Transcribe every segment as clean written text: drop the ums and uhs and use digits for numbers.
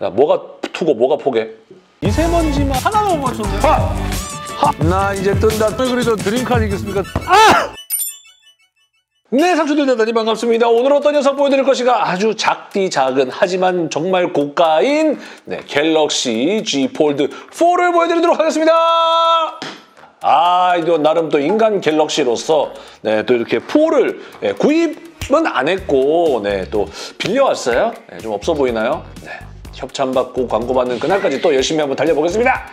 야, 뭐가 투고 뭐가 포개? 미세먼지만 하나만 못 맞췄네. 나 이제 뜬다. 왜 그래도 드림카드 이겼습니까? 네, 상추들 대단히 반갑습니다. 오늘 어떤 녀석 보여드릴 것인가? 아주 작디 작은 하지만 정말 고가인 갤럭시 Z 폴드 4를 보여드리도록 하겠습니다. 이거 나름 또 인간 갤럭시로서 또 이렇게 4를 구입은 안 했고 또 빌려왔어요. 좀 없어 보이나요? 협찬받고 광고받는 그날까지 또 열심히 한번 달려보겠습니다.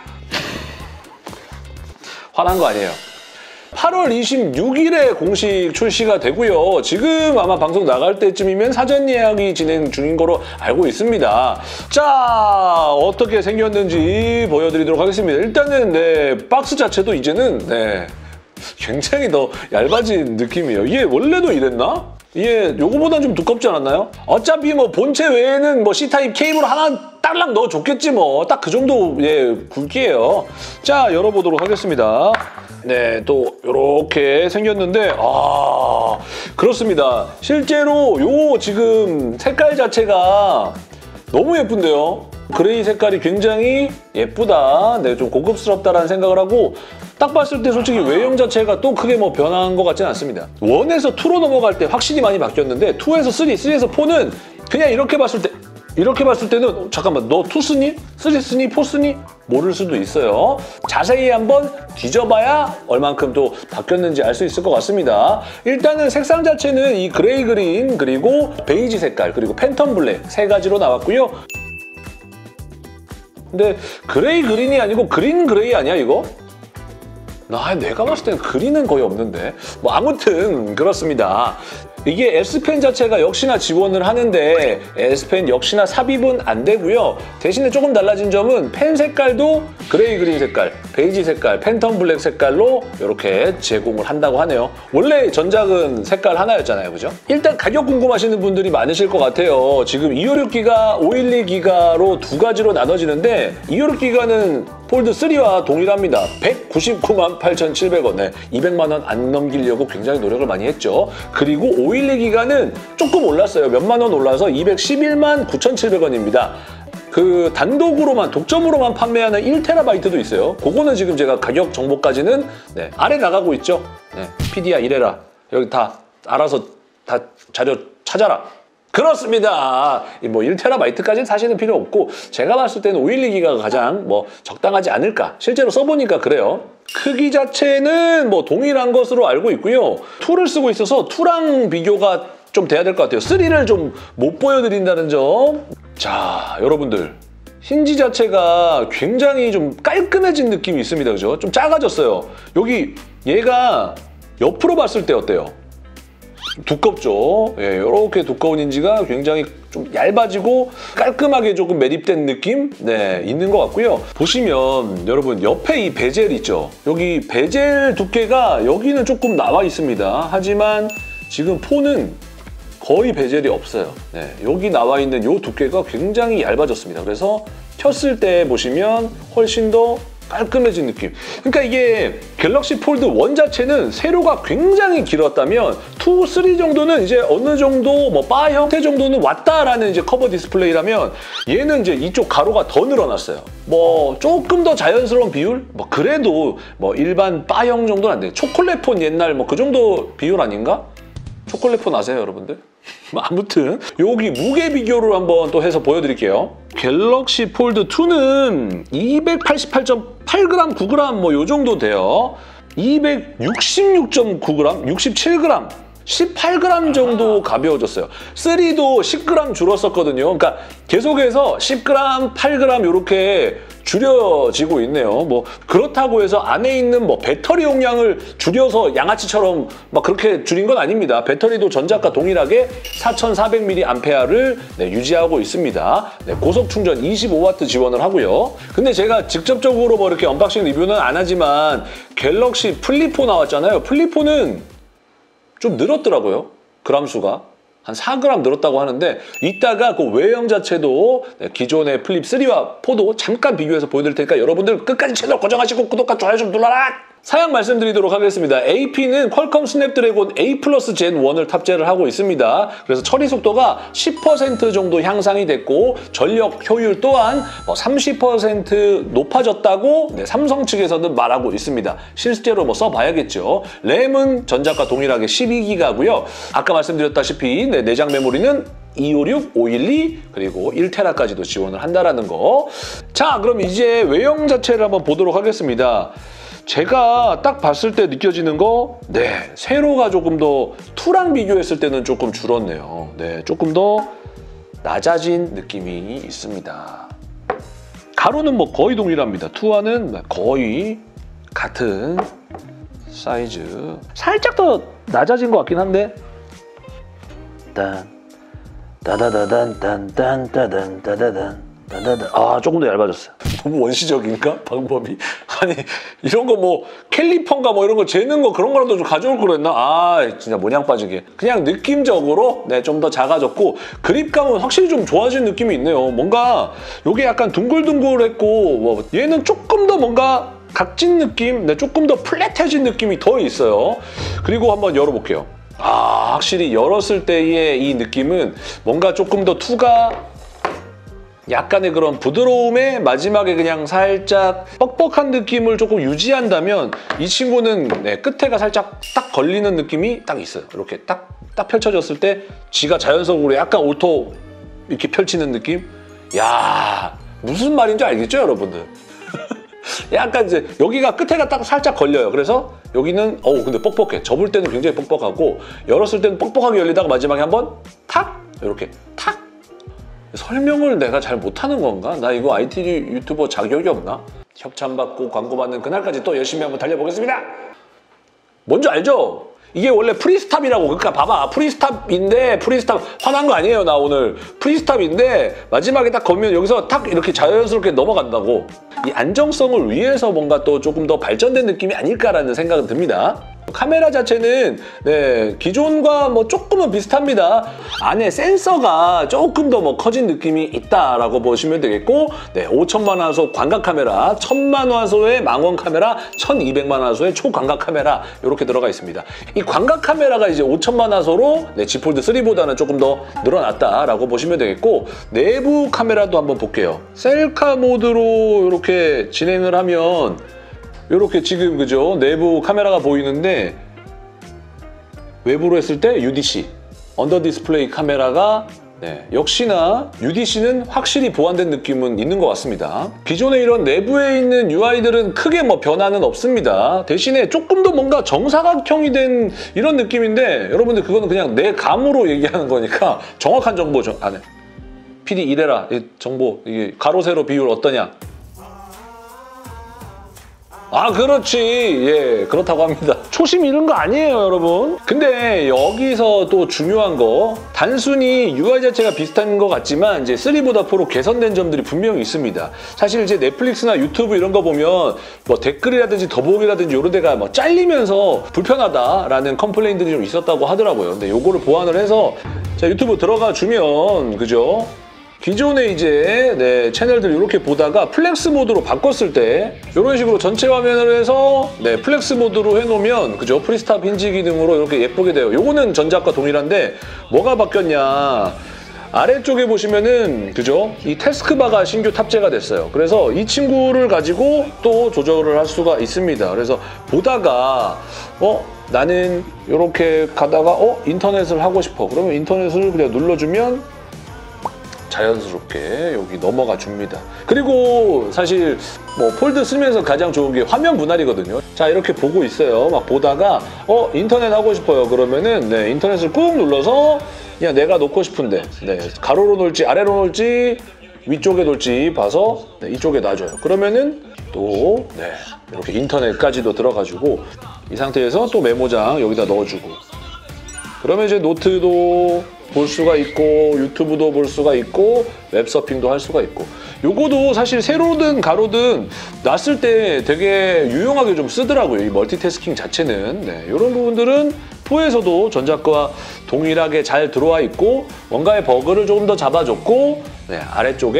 화난 거 아니에요. 8월 26일에 공식 출시가 되고요. 지금 아마 방송 나갈 때쯤이면 사전 예약이 진행 중인 거로 알고 있습니다. 자, 어떻게 생겼는지 보여드리도록 하겠습니다. 일단은 박스 자체도 이제는 굉장히 더 얇아진 느낌이에요. 이게 원래도 이랬나? 이게 요거보단 좀 두껍지 않았나요? 어차피 뭐 본체 외에는 뭐 C타입 케이블 하나 딸랑 넣어줬겠지 뭐. 딱 그 정도 굵기예요. 자, 열어보도록 하겠습니다. 또 이렇게 생겼는데 그렇습니다. 실제로 요 지금 색깔 자체가 너무 예쁜데요. 그레이 색깔이 굉장히 예쁘다. 좀 고급스럽다라는 생각을 하고 딱 봤을 때 솔직히 외형 자체가 또 크게 뭐 변한 것 같지는 않습니다. 1에서 2로 넘어갈 때 확실히 많이 바뀌었는데 2에서 3, 3에서 4는 그냥 이렇게 봤을 때는 잠깐만 너 2 쓰니? 3 쓰니? 4 쓰니? 모를 수도 있어요. 자세히 한번 뒤져봐야 얼만큼 또 바뀌었는지 알 수 있을 것 같습니다. 일단은 색상 자체는 이 그레이 그린 그리고 베이지 색깔 그리고 팬텀 블랙 세 가지로 나왔고요. 근데 그레이 그린이 아니고 그린 그레이 아니야 이거? 내가 봤을 때는 그린은 거의 없는데 뭐 아무튼 그렇습니다. 이게 S펜 자체가 역시나 지원을 하는데 S펜 역시나 삽입은 안 되고요. 대신에 조금 달라진 점은 펜 색깔도 그레이 그린 색깔, 베이지 색깔, 팬텀 블랙 색깔로 이렇게 제공을 한다고 하네요. 원래 전작은 색깔 하나였잖아요. 그죠? 일단 가격 궁금하시는 분들이 많으실 것 같아요. 지금 256기가, 512기가로 두 가지로 나눠지는데 256기가는 폴드 3와 동일합니다. 199만 8,700원. 200만 원 안 넘기려고 굉장히 노력을 많이 했죠. 그리고 512기가는 조금 올랐어요. 몇만 원 올라서 211만 9,700원입니다. 그 단독으로만, 독점으로만 판매하는 1TB도 있어요. 그거는 지금 제가 가격 정보까지는 아래 나가고 있죠. PD야 이래라. 여기 다 알아서 다 자료 찾아라. 그렇습니다. 뭐 1TB까지는 사실은 필요 없고 제가 봤을 때는 512기가가 가장 뭐 적당하지 않을까. 실제로 써보니까 그래요. 크기 자체는 뭐 동일한 것으로 알고 있고요. 2를 쓰고 있어서 2랑 비교가 좀 돼야 될 것 같아요. 3를 좀 못 보여드린다는 점. 자, 여러분들. 힌지 자체가 굉장히 좀 깔끔해진 느낌이 있습니다. 그죠? 좀 작아졌어요. 여기 얘가 옆으로 봤을 때 어때요? 두껍죠. 이렇게 두꺼운 힌지가 굉장히 좀 얇아지고 깔끔하게 조금 매립된 느낌 있는 것 같고요. 보시면 여러분 옆에 이 베젤 있죠. 여기 베젤 두께가 여기는 조금 나와 있습니다. 하지만 지금 4는 거의 베젤이 없어요. 여기 나와 있는 이 두께가 굉장히 얇아졌습니다. 그래서 켰을 때 보시면 훨씬 더 깔끔해진 느낌. 그러니까 이게 갤럭시 폴드 1 자체는 세로가 굉장히 길었다면 2, 3 정도는 이제 어느 정도 뭐 바 형태 정도는 왔다라는 이제 커버 디스플레이라면 얘는 이제 이쪽 가로가 더 늘어났어요. 뭐 조금 더 자연스러운 비율? 뭐 그래도 뭐 일반 바형 정도는 안 돼요. 초콜릿폰 옛날 뭐 그 정도 비율 아닌가? 초콜릿폰 아세요, 여러분들? 아무튼 여기 무게 비교를 한번 또 해서 보여드릴게요. 갤럭시 폴드 2는 288.8g, 9g 뭐 요 정도 돼요. 266.9g, 67g, 18g 정도 가벼워졌어요. 3도 10g 줄었었거든요. 그러니까 계속해서 10g, 8g 이렇게 줄여지고 있네요. 뭐 그렇다고 해서 안에 있는 뭐 배터리 용량을 줄여서 양아치처럼 막 그렇게 줄인 건 아닙니다. 배터리도 전작과 동일하게 4400mAh를 유지하고 있습니다. 고속 충전 25W 지원을 하고요. 근데 제가 직접적으로 뭐 이렇게 언박싱 리뷰는 안 하지만 갤럭시 플립4 나왔잖아요. 플립4는 좀 늘었더라고요. 그람 수가. 한 4g 늘었다고 하는데 이따가 그 외형 자체도 기존의 플립 3와 4도 잠깐 비교해서 보여드릴 테니까 여러분들 끝까지 채널 고정하시고 구독과 좋아요 좀 눌러라! 사양 말씀드리도록 하겠습니다. AP는 퀄컴 스냅드래곤 A 플러스 젠 1을 탑재를 하고 있습니다. 그래서 처리 속도가 10% 정도 향상이 됐고 전력 효율 또한 30% 높아졌다고 삼성 측에서는 말하고 있습니다. 실제로 써봐야겠죠. 램은 전작과 동일하게 12기가고요. 아까 말씀드렸다시피 내장 메모리는 256, 512, 그리고 1테라까지도 지원을 한다라는 거. 자, 그럼 이제 외형 자체를 한번 보도록 하겠습니다. 제가 딱 봤을 때 느껴지는 거, 세로가 조금 더 2랑 비교했을 때는 조금 줄었네요. 조금 더 낮아진 느낌이 있습니다. 가로는 거의 동일합니다. 2와는 거의 같은 사이즈. 살짝 더 낮아진 것 같긴 한데. 조금 더 얇아졌어요. 너무 원시적인가? 방법이. 아니, 이런 거 캘리퍼인가 이런 거 재는 거 그런 거라도 좀 가져올 걸 그랬나? 진짜 모냥 빠지게. 그냥 느낌적으로 좀 더 작아졌고 그립감은 확실히 좀 좋아진 느낌이 있네요. 뭔가 이게 약간 둥글둥글했고 얘는 조금 더 뭔가 각진 느낌? 조금 더 플랫해진 느낌이 더 있어요. 그리고 한번 열어볼게요. 확실히 열었을 때의 이 느낌은 뭔가 조금 더 2가 약간의 그런 부드러움에 마지막에 그냥 살짝 뻑뻑한 느낌을 조금 유지한다면 이 친구는 끝에가 살짝 딱 걸리는 느낌이 딱 있어요. 이렇게 딱 펼쳐졌을 때 지가 자연적으로 약간 오토 이렇게 펼치는 느낌? 야, 무슨 말인지 알겠죠, 여러분들? 약간 이제 여기가 끝에가 딱 살짝 걸려요. 그래서 여기는 근데 뻑뻑해. 접을 때는 굉장히 뻑뻑하고 열었을 때는 뻑뻑하게 열리다가 마지막에 한번 탁! 이렇게 탁! 설명을 내가 잘 못하는 건가? 나 이거 IT 유튜버 자격이 없나? 협찬받고 광고받는 그날까지 또 열심히 한번 달려보겠습니다. 뭔지 알죠? 이게 원래 프리스탑이라고. 그러니까 봐봐. 프리스탑인데 프리스탑 화난 거 아니에요, 나 오늘. 프리스탑인데 마지막에 딱 걸면 여기서 탁 이렇게 자연스럽게 넘어간다고. 이 안정성을 위해서 뭔가 또 조금 더 발전된 느낌이 아닐까라는 생각은 듭니다. 카메라 자체는 기존과 조금은 비슷합니다. 안에 센서가 조금 더 커진 느낌이 있다라고 보시면 되겠고 5천만 화소 광각 카메라, 1000만 화소의 망원 카메라, 1200만 화소의 초광각 카메라 이렇게 들어가 있습니다. 이 광각 카메라가 이제 5천만 화소로 Z 폴드 3보다는 조금 더 늘어났다라고 보시면 되겠고 내부 카메라도 한번 볼게요. 셀카 모드로 이렇게 진행을 하면 이렇게 지금 그죠? 내부 카메라가 보이는데 외부로 했을 때 UDC, 언더 디스플레이 카메라가 역시나 UDC는 확실히 보완된 느낌은 있는 것 같습니다. 기존에 이런 내부에 있는 UI들은 크게 변화는 없습니다. 대신에 조금 더 뭔가 정사각형이 된 이런 느낌인데 여러분들 그거는 그냥 내 감으로 얘기하는 거니까 정확한 정보 안에 PD 이래라 정보 이게 가로 세로 비율 어떠냐? 그렇지. 그렇다고 합니다. 초심 잃은 거 아니에요, 여러분. 근데 여기서 또 중요한 거 단순히 UI 자체가 비슷한 것 같지만 이제 3보다 4로 개선된 점들이 분명히 있습니다. 사실 이제 넷플릭스나 유튜브 이런 거 보면 댓글이라든지 더보기라든지 이런 데가 잘리면서 불편하다라는 컴플레인들이 좀 있었다고 하더라고요. 근데 요거를 보완을 해서 자 유튜브 들어가 주면 그죠? 기존에 이제 채널들 이렇게 보다가 플렉스 모드로 바꿨을 때 이런 식으로 전체 화면을 해서 플렉스 모드로 해놓으면 그죠? 프리스탑 힌지 기능으로 이렇게 예쁘게 돼요. 요거는 전작과 동일한데 뭐가 바뀌었냐? 아래쪽에 보시면은 그죠? 이 태스크바가 신규 탑재가 됐어요. 그래서 이 친구를 가지고 또 조절을 할 수가 있습니다. 그래서 보다가 나는 이렇게 가다가 인터넷을 하고 싶어. 그러면 인터넷을 그냥 눌러주면 자연스럽게 여기 넘어가 줍니다. 그리고 사실 폴드 쓰면서 가장 좋은 게 화면 분할이거든요. 자 이렇게 보고 있어요. 막 보다가 인터넷 하고 싶어요. 그러면은 인터넷을 꾹 눌러서 그냥 내가 놓고 싶은데 가로로 놓을지 아래로 놓을지 위쪽에 놓을지 봐서 이쪽에 놔줘요. 그러면은 또 이렇게 인터넷까지도 들어가지고 이 상태에서 또 메모장 여기다 넣어주고 그러면 이제 노트도 볼 수가 있고 유튜브도 볼 수가 있고 웹서핑도 할 수가 있고 요거도 사실 세로든 가로든 놨을 때 되게 유용하게 좀 쓰더라고요. 이 멀티태스킹 자체는 이런 부분들은 4에서도 전작과 동일하게 잘 들어와 있고 뭔가의 버그를 조금 더 잡아줬고 아래쪽에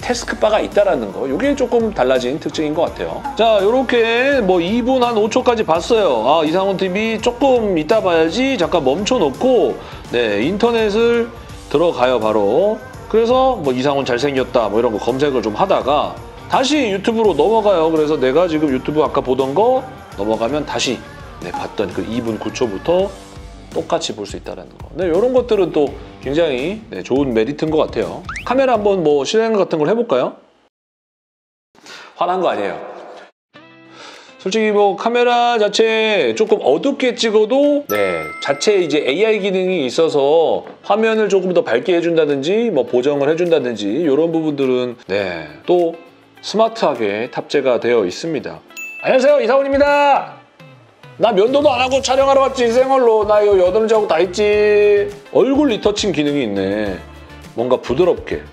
태스크바가 있다라는 거, 이게 조금 달라진 특징인 것 같아요. 자, 이렇게 뭐 2분 한 5초까지 봤어요. 아, 이상훈 TV 조금 이따 봐야지. 잠깐 멈춰놓고 네, 인터넷을 들어가요, 바로. 그래서 뭐 이상훈 잘생겼다 뭐 이런 거 검색을 좀 하다가 다시 유튜브로 넘어가요. 그래서 내가 지금 유튜브 아까 보던 거 넘어가면 다시 네, 봤던 그 2분 9초부터 똑같이 볼 수 있다는 거. 네, 이런 것들은 또 굉장히 네, 좋은 메리트인 것 같아요. 카메라 한번 뭐 실행 같은 걸 해볼까요? 화난 거 아니에요. 솔직히 뭐 카메라 자체 조금 어둡게 찍어도 네, 자체 이제 AI 기능이 있어서 화면을 조금 더 밝게 해준다든지 뭐 보정을 해준다든지 이런 부분들은 네, 또 스마트하게 탑재가 되어 있습니다. 안녕하세요, 이상훈입니다. 나 면도도 안 하고 촬영하러 왔지, 생얼로. 나 이거 여드름자국 다 있지. 얼굴 리터칭 기능이 있네. 뭔가 부드럽게.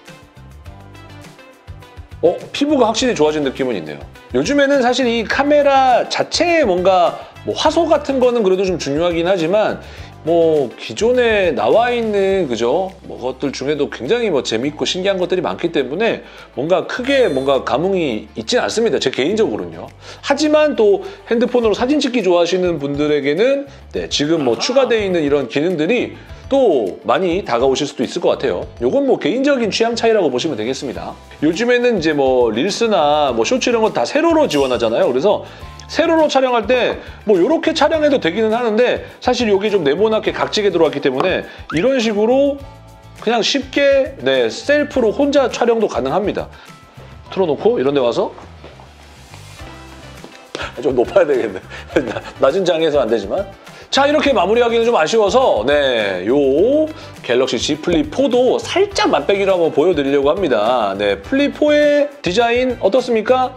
피부가 확실히 좋아진 느낌은 있네요. 요즘에는 사실 이 카메라 자체에 뭔가 뭐 화소 같은 거는 그래도 좀 중요하긴 하지만 뭐 기존에 나와 있는 그죠? 뭐 것들 중에도 굉장히 뭐 재밌고 신기한 것들이 많기 때문에 뭔가 크게 뭔가 감흥이 있진 않습니다. 제 개인적으로는요. 하지만 또 핸드폰으로 사진 찍기 좋아하시는 분들에게는 네, 지금 뭐 추가되어 있는 이런 기능들이 또 많이 다가오실 수도 있을 것 같아요. 요건 뭐 개인적인 취향 차이라고 보시면 되겠습니다. 요즘에는 이제 뭐 릴스나 뭐 쇼츠 이런 거 다 세로로 지원하잖아요. 그래서 세로로 촬영할 때 뭐 이렇게 촬영해도 되기는 하는데 사실 이게 좀 네모나게 각지게 들어왔기 때문에 이런 식으로 그냥 쉽게 네, 셀프로 혼자 촬영도 가능합니다. 틀어놓고 이런 데 와서 좀 높아야 되겠네. 낮은 장에서 안 되지만 자, 이렇게 마무리하기는 좀 아쉬워서 네, 요 갤럭시 Z 플립 4도 살짝 맛배기로 한번 보여드리려고 합니다. 네, 플립 4의 디자인 어떻습니까?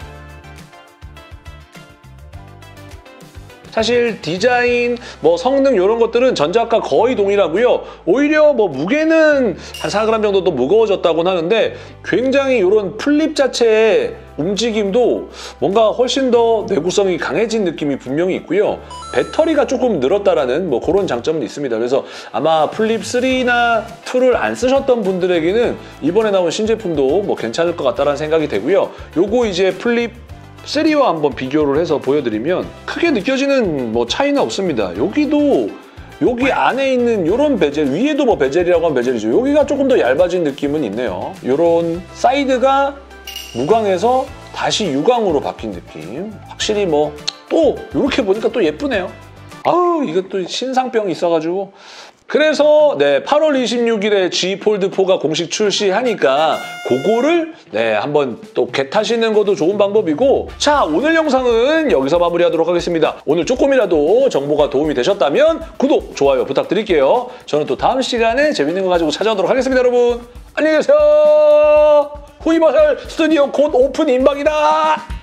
사실 디자인, 뭐 성능 이런 것들은 전작과 거의 동일하고요. 오히려 뭐 무게는 한 4g 정도 더 무거워졌다고는 하는데 굉장히 이런 플립 자체의 움직임도 뭔가 훨씬 더 내구성이 강해진 느낌이 분명히 있고요. 배터리가 조금 늘었다라는 뭐 그런 장점은 있습니다. 그래서 아마 플립 3나 2를 안 쓰셨던 분들에게는 이번에 나온 신제품도 뭐 괜찮을 것 같다라는 생각이 되고요. 요거 이제 플립 3와 한번 비교를 해서 보여드리면 크게 느껴지는 뭐 차이는 없습니다. 여기도 여기 안에 있는 이런 베젤, 위에도 뭐 베젤이라고 하면 베젤이죠. 여기가 조금 더 얇아진 느낌은 있네요. 이런 사이드가 무광에서 다시 유광으로 바뀐 느낌. 확실히 뭐 또 이렇게 보니까 또 예쁘네요. 아우, 이거 또 신상병이 있어가지고. 그래서 네, 8월 26일에 G 폴드 4가 공식 출시하니까 그거를 네, 한번 또 겟하시는 것도 좋은 방법이고, 자, 오늘 영상은 여기서 마무리하도록 하겠습니다. 오늘 조금이라도 정보가 도움이 되셨다면 구독, 좋아요 부탁드릴게요. 저는 또 다음 시간에 재밌는 거 가지고 찾아오도록 하겠습니다, 여러분. 안녕히 계세요. 후이버설 스튜디오 곧 오픈 임박이다.